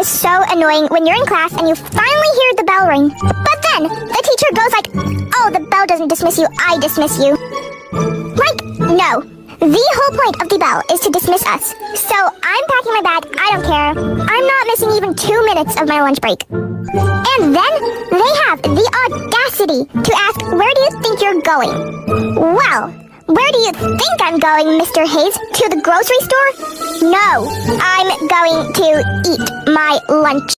is so annoying when you're in class and you finally hear the bell ring. But then the teacher goes like, oh, the bell doesn't dismiss you, I dismiss you. Like, no. The whole point of the bell is to dismiss us. So I'm packing my bag, I don't care. I'm not missing even 2 minutes of my lunch break. And then they have the audacity to ask, where do you think you're going? Well, where do you think I'm going, Mr. Hayes? To the grocery store? No, I'm going to eat my lunch.